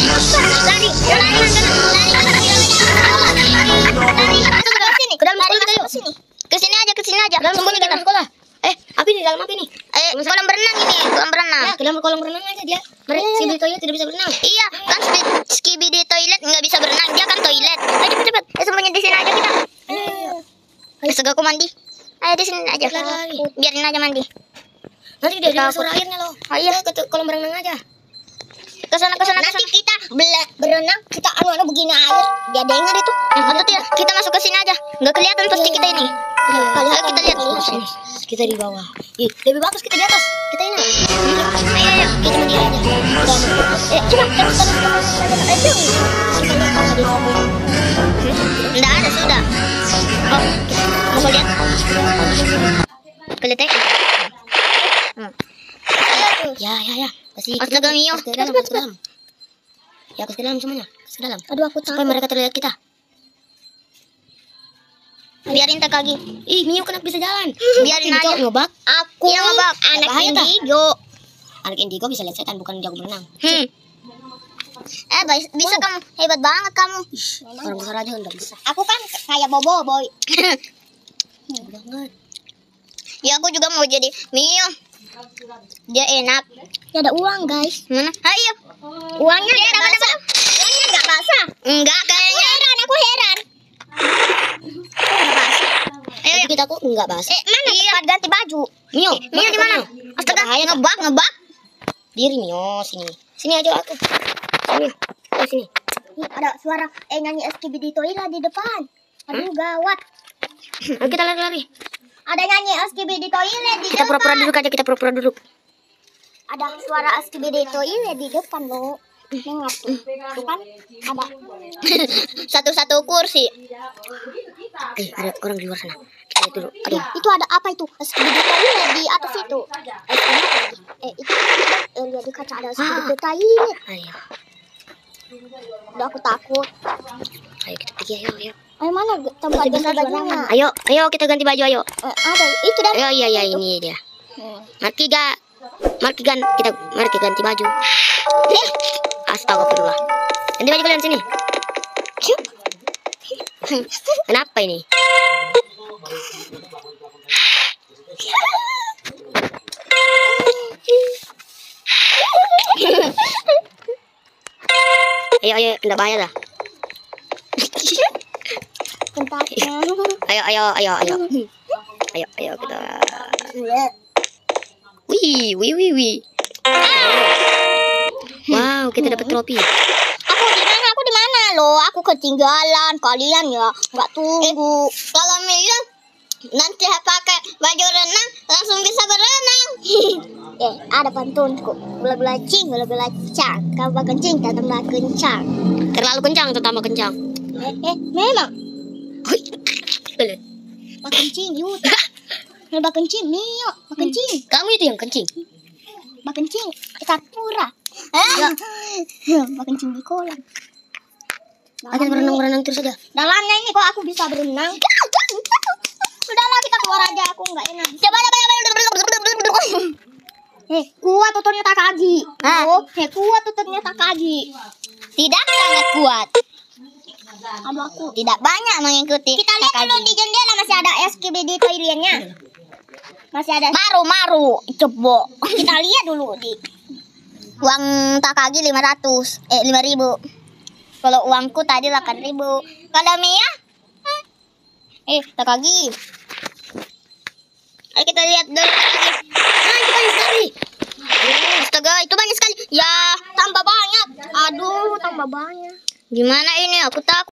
Lari. Ke dalam sekolah kita yuk. Ke sini aja. Dalam sembunyi dalam sekolah. Apa ini dalam apa ini? Kolam berenang ini, kolam berenang. Ya, ke dalam kolam renang aja dia. Skibidi toilet tidak bisa berenang. Iya, kan Skibidi toilet nggak bisa berenang, dia kan toilet. Ayo cepet. Sembunyi di sini aja kita. Astaga, aku mandi. Ayo di sini aja. Biarin aja mandi. Nanti dia masuk airnya loh. Iya, ke kolam renang aja. Ke sana. Nanti kita berenang, kita anu begini air. Dia dengar itu. Atau tidak, kita masuk ke sini aja. Nggak kelihatan pasti kita ini. Ayo kita lihat. Kita di bawah. Lebih bagus kita di atas. Kita ini. Ayo. Kita mandi aja. Nggak ada sudah. Oh, mau lihat? Kelihatan? Ya. Kasih. Astaga, Mio. Ke dalam. Ya, ke dalam semuanya. Ke dalam. Aduh, aku supaya mereka terlihat kita. Biarin Takagi. Mio kenapa bisa jalan? Biarin aja. Ngebak. Aku ngebak. Anak Bahaya, indigo. Anak indigo bisa lihat setan, bukan jago berenang. Bisa kamu. Hebat banget kamu. Orang besar aja nggak bisa. Aku kan kayak bobo boy. Banget. Ya aku juga mau jadi Mio. Dia enak. Ya ada uang guys. Mana? Ayo. Uangnya Dia dapat. Uangnya nggak basah. Enggak kayaknya. Aku heran. Ayo. Kita kok nggak basah. Mana tempat ganti baju? Mio di mana? Astaga, ngebak. Diri Mio sini aja aku. Sini. Ada suara nyanyi Skibidi toilet di depan. Aduh gawat. Kita lari. Ada nyanyi Skibidi toilet di Kita depan. kita pura-pura duduk. Ada suara Skibidi toilet di depan loh. Dengar tuh kan ada satu kursi. Ada orang di luar sana. Kita lihat dulu. Aduh. Itu ada apa itu? Skibidi toilet di atas itu. Itu lihat di kaca ada Skibidi toilet. Ayo. Udah aku takut. Ayo kita pergi ayo. Ayo mana tempat ganti bajunya? Ayo kita ganti baju ayo. Ada itu dah. Iya ini dia. Mari kita ganti baju. Astagfirullah. Ganti baju kalian sini. Kenapa ini? Ayo, tidak bahaya dah. Ayo kita. Wih. Wow, kita dapat trofi. Aku di mana loh? Aku ketinggalan. Kalian ya nggak tunggu. Kalau Mia nanti pakai baju renang langsung bisa berenang. Ada pantunku. Gula-gula cang. Tambah kencing, tambah kencang. Terlalu kencang, tambah kencang. Memang. Makan kencing, yuk. Makan kencing, Mio. Makan kencing. Kamu itu yang kencing. Makan kencing, kita pura. Makan kencing di kolam. Akan berenang terus saja. Dalamnya ini kok aku bisa berenang. Sudahlah kita keluar aja, aku nggak enak. Coba. Kuat tutupnya Takagi. Kuat tutupnya Takagi. Tidak sangat kuat. Aku tidak banyak mengikuti. Kita lihat dulu di jendela masih ada Skibidi toiletnya. Masih ada maru coba. Kita lihat dulu di uang Takagi 5.000. Kalau uangku tadi 8.000. Kalau Mia? Takagi. Ayo kita lihat dulu Takagi. Itu banyak sekali. Astaga, itu banyak sekali. Ya, tambah banyak. Aduh, tambah banyak. Gimana ini? Aku takut.